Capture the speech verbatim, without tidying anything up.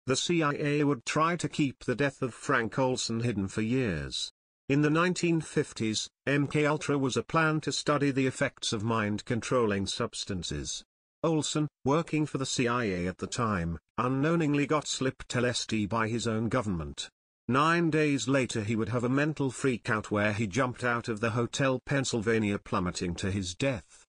The C I A would try to keep the death of Frank Olson hidden for years. In the nineteen fifties, M K Ultra was a plan to study the effects of mind-controlling substances. Olson, working for the C I A at the time, unknowingly got slipped L S D by his own government. Nine days later he would have a mental freakout where he jumped out of the Hotel Pennsylvania, plummeting to his death.